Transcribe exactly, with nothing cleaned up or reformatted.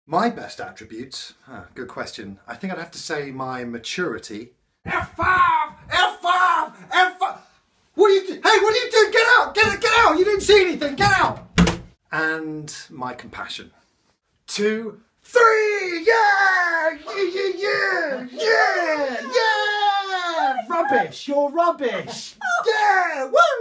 My best attributes? Huh, good question. I think I'd have to say my maturity. F five! F five! F five! What are you doing? Hey, what are you doing? Get out! Get, get out! You didn't see anything! Get out! And my compassion. Two, three! Yeah! Yeah, yeah, yeah! Yeah! Yeah! Rubbish! You're rubbish! Yeah! Woo!